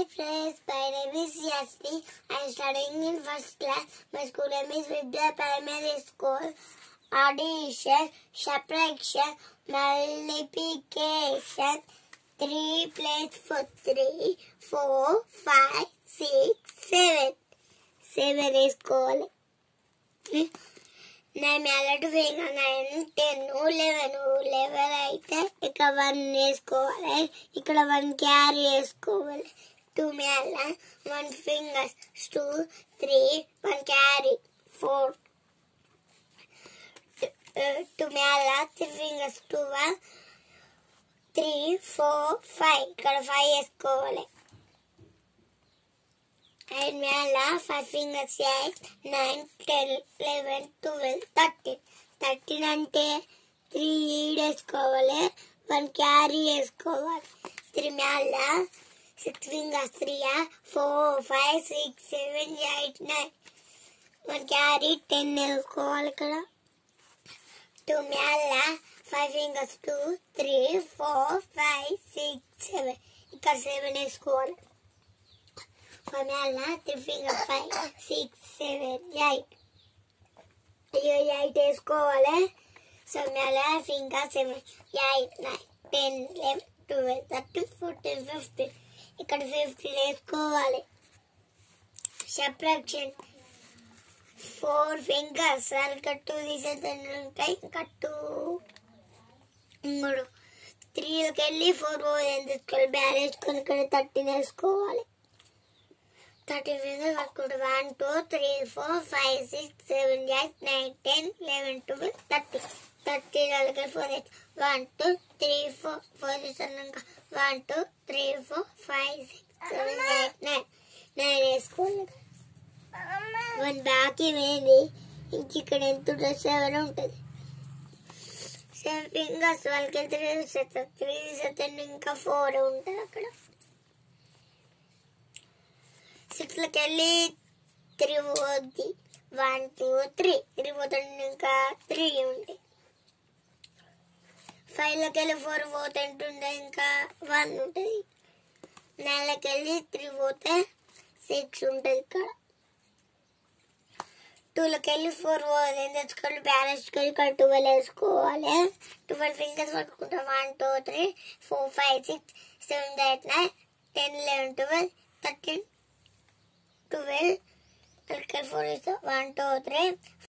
Hi friends, my name is Yasmi. I am studying in first class. My school name is Vidya Primary School. Addition, subtraction, multiplication. 3 plus 4, 3, 4, 5, 6, 7. 7 is called. 9 to finger 9, 10, 11. 11 అయితే ఇక్కడ 1 వేసుకోవాలి. ఇక్కడ 1 carry వేసుకోవాలి. 2 Mela 1 fingers 2, 3, 1 carry 4. 2 Mela 3 fingers 2, 1, 3, 4, 5. ఇక్కడ 5 వేసుకోవాలి. 8 Mela 5 fingers 8, 9, 10, 11, 12, 13. 13 అంటే 3 వేసుకోవాలి. 1 carry వేసుకోవాలి. 3 మేళ 6 fingers 3, 4, 5, 6, 7, 8, 9. 1 క్యారీ 10 వేసుకోవాలి. ఇక్కడ 2 మేళ 5 fingers 2, 3, 4, 5, 6, 7. ఇక్కడ 7 వేసుకోవాలి. 1 మేళ 3 fingers 5, 6, 7, 8. 8 వేసుకోవాలి. 7 మేళ fingers 7, 8, 9, 10, 11, 12, 13, 14, 15. ఇక్కడ 15 వేసుకోవాలి. సబ్ట్రాక్షన్ 4 fingers ఇక్కడ 2 తీసేదాన్ని ఉంటాయి. ఇంకా 2 3 3కి వెళ్ళి 4 తీసుకోవాలి. బ్యాలెన్స్ కొని ఇక్కడ 13 వేసుకోవాలి. 13 fingers పట్టుకుంటే 1, 2, 3, 4, 5, 6, 7, 8, 9, 10, 11, 12, 13. 13 వాళ్ళకి 4 1, 2, 3, 4 4 తీసాక 1, 2, 3, 4, 5, 6, 7, 8, 9 9 వేసుకోవాలి. 1 బాకీ వేయండి. ఇంక ఇక్కడ ఎంత ఉంటుంది? 7 ఉంటుంది. 7 fingers వాళ్ళకి 3 తీసేస్తాను. ఇంకా 4 ఉంటుంది. అక్కడ 6కి వెళ్ళి 3 పోద్ది. 1, 2, 3 3 పోతుంది. ఇంకా 3 ఉంది. 5కి వెళ్ళి 4 పోతుంటుండే. ఇంకా 1 ఉంటుంది. 9కి వెళ్ళి 3 పోతే 6 ఉంటుంది. ఇక్కడ 2కి వెళ్ళి 4 పోతే తెచ్చుకోవాలి. బ్యాలెన్స్ కొని ఇక్కడ 12 వేసుకోవాలి. 12 fingers పట్టుకుంటాం. 1, 2, 3, 4, 5, 6, 7, 8, 9, 10, 11, 12, 13, 12. 4 1, 2, 3,